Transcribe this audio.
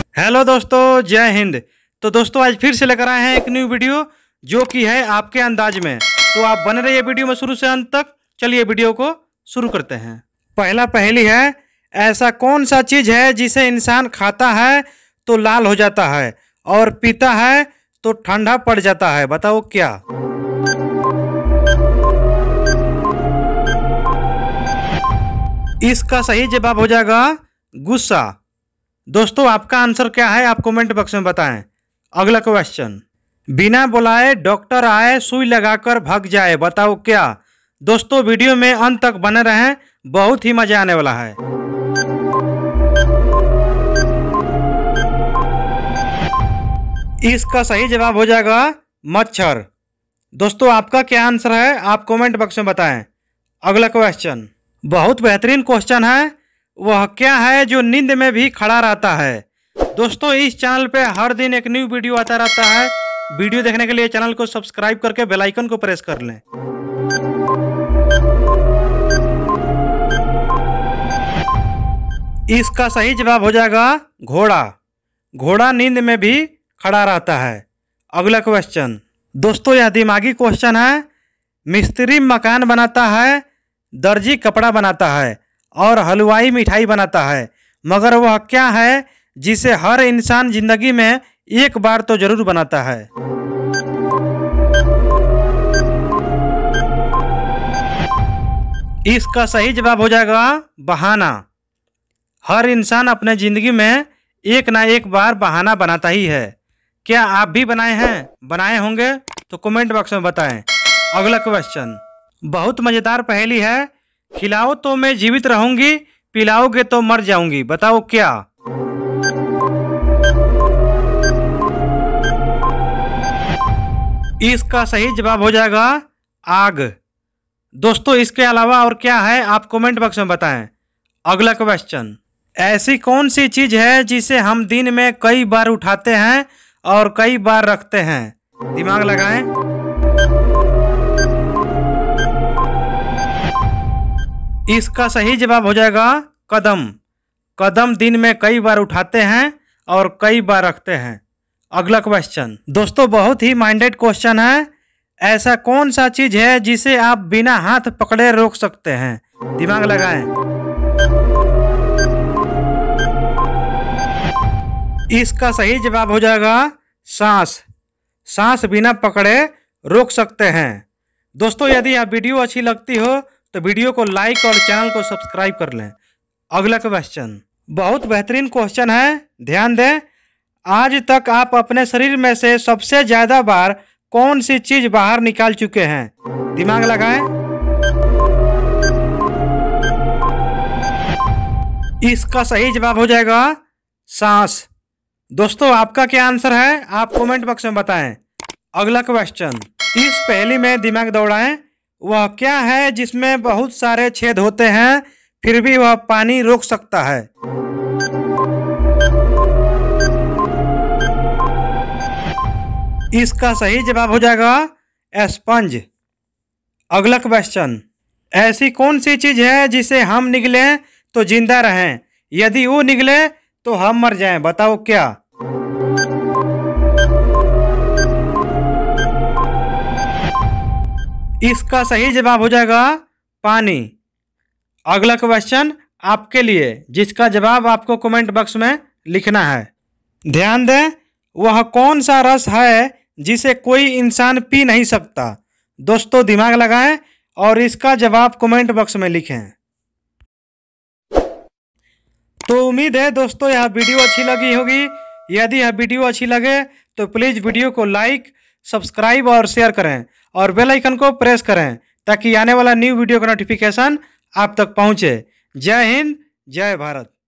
Hello दोस्तों, जय हिंद। तो दोस्तों आज फिर से लेकर आए हैं एक न्यू वीडियो जो कि है आपके अंदाज में। तो आप बने रहिए वीडियो में शुरू से अंत तक। चलिए वीडियो को शुरू करते हैं। पहला पहेली है, ऐसा कौन सा चीज है जिसे इंसान खाता है तो लाल हो जाता है और पीता है तो ठंडा पड़ जाता है? बताओ क्या। इसका सही जवाब हो जाएगा गुस्सा। दोस्तों आपका आंसर क्या है आप कमेंट बॉक्स में बताएं। अगला क्वेश्चन, बिना बुलाए डॉक्टर आए सुई लगाकर भाग जाए, बताओ क्या। दोस्तों वीडियो में अंत तक बने रहें, बहुत ही मजा आने वाला है। इसका सही जवाब हो जाएगा मच्छर। दोस्तों आपका क्या आंसर है आप कमेंट बॉक्स में बताएं। अगला क्वेश्चन, बहुत बेहतरीन क्वेश्चन है, वह क्या है जो नींद में भी खड़ा रहता है। दोस्तों इस चैनल पे हर दिन एक न्यू वीडियो आता रहता है। वीडियो देखने के लिए चैनल को सब्सक्राइब करके बेल आइकन को प्रेस कर लें। इसका सही जवाब हो जाएगा घोड़ा। घोड़ा नींद में भी खड़ा रहता है। अगला क्वेश्चन, दोस्तों यह दिमागी क्वेश्चन है, मिस्त्री मकान बनाता है, दर्जी कपड़ा बनाता है और हलवाई मिठाई बनाता है, मगर वह क्या है जिसे हर इंसान जिंदगी में एक बार तो जरूर बनाता है? इसका सही जवाब हो जाएगा बहाना। हर इंसान अपने जिंदगी में एक ना एक बार बहाना बनाता ही है। क्या आप भी बनाए हैं, बनाए होंगे तो कमेंट बॉक्स में बताएं। अगला क्वेश्चन, बहुत मजेदार पहेली है, खिलाओ तो मैं जीवित रहूंगी, पिलाओगे तो मर जाऊंगी, बताओ क्या। इसका सही जवाब हो जाएगा आग। दोस्तों इसके अलावा और क्या है आप कमेंट बॉक्स में बताएं। अगला क्वेश्चन, ऐसी कौन सी चीज है जिसे हम दिन में कई बार उठाते हैं और कई बार रखते हैं? दिमाग लगाएं। इसका सही जवाब हो जाएगा कदम। कदम दिन में कई बार उठाते हैं और कई बार रखते हैं। अगला क्वेश्चन, दोस्तों बहुत ही माइंडेड क्वेश्चन है, ऐसा कौन सा चीज है जिसे आप बिना हाथ पकड़े रोक सकते हैं? दिमाग लगाएं। इसका सही जवाब हो जाएगा सांस। सांस बिना पकड़े रोक सकते हैं। दोस्तों यदि आप वीडियो अच्छी लगती हो तो वीडियो को लाइक और चैनल को सब्सक्राइब कर लें। अगला क्वेश्चन, बहुत बेहतरीन क्वेश्चन है, ध्यान दें। आज तक आप अपने शरीर में से सबसे ज्यादा बार कौन सी चीज बाहर निकाल चुके हैं? दिमाग लगाएं। इसका सही जवाब हो जाएगा सांस। दोस्तों आपका क्या आंसर है आप कमेंट बॉक्स में बताएं। अगला क्वेश्चन, इस पहेली में दिमाग दौड़ाएं, वह क्या है जिसमें बहुत सारे छेद होते हैं फिर भी वह पानी रोक सकता है? इसका सही जवाब हो जाएगा स्पंज। अगला क्वेश्चन, ऐसी कौन सी चीज है जिसे हम निगले तो जिंदा रहें, यदि वो निगले तो हम मर जाएं, बताओ क्या। इसका सही जवाब हो जाएगा पानी। अगला क्वेश्चन आपके लिए जिसका जवाब आपको कमेंट बॉक्स में लिखना है। ध्यान दें, वह कौन सा रस है जिसे कोई इंसान पी नहीं सकता? दोस्तों दिमाग लगाएं और इसका जवाब कमेंट बॉक्स में लिखें। तो उम्मीद है दोस्तों यह वीडियो अच्छी लगी होगी। यदि यह वीडियो अच्छी लगे तो प्लीज़ वीडियो को लाइक, सब्सक्राइब और शेयर करें और बेल आइकन को प्रेस करें ताकि आने वाला न्यू वीडियो का नोटिफिकेशन आप तक पहुंचे। जय हिंद, जय भारत।